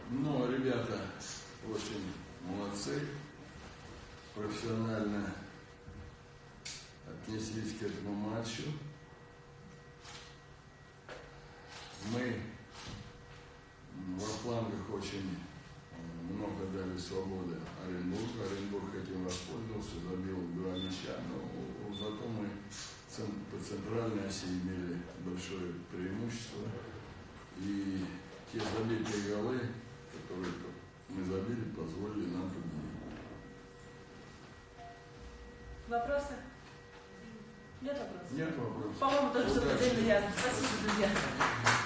Но ребята очень молодцы, профессионально отнеслись к этому матчу. Мы во флангах очень много дали свободы Оренбургу. Оренбург этим воспользовался, забил 2 мяча, но зато мы по центральной оси имели большое преимущество. И те забитые голы, которые мы забили, позволили нам победить. Вопросы? Нет вопросов? Нет вопросов. По-моему, тоже все предельно ясно. Спасибо, друзья.